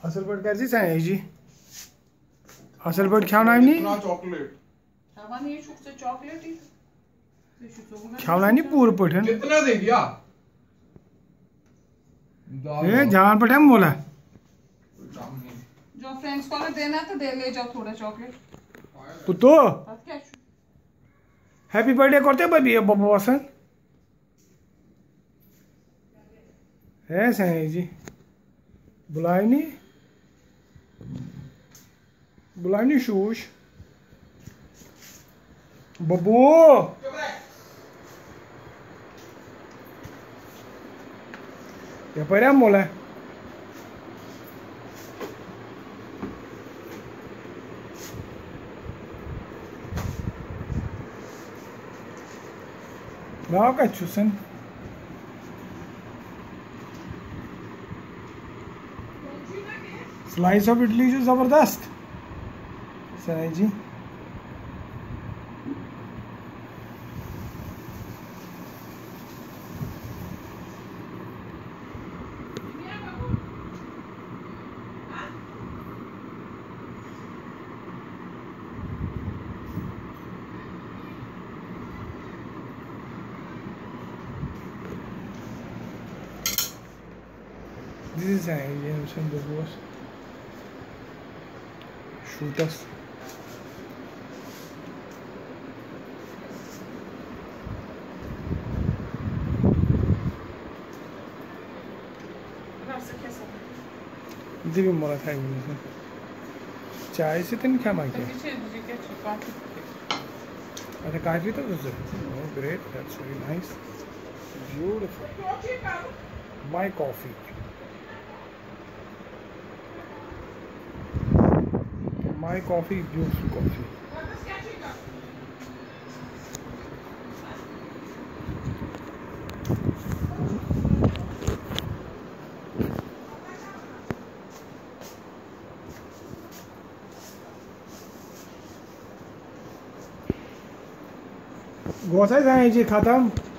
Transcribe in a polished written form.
असल पट कर जी असल पट खेवनानी चॉकलेट खेवनानी पूर पट कितना दे दिया ए जान पट हम बोला जो फ्रेंड्स को देना तो दे ले जाओ थोड़ा चॉकलेट पुतो हैप्पी बर्थडे करते बेबी बब्बू वसन है सही जी बुलाए नहीं शूश बब्बू या पर हम बोला ना का चुसन स्लाइस ऑफ इडली जो जबरदस्त सही जी This is some bobos. Shoot us. भी मोरा खाएंगे चाय से तो नहीं खा मांगे अच्छा काफी तो great that's very nice beautiful my coffee My coffee, beautiful coffee. गोसा जी खत्म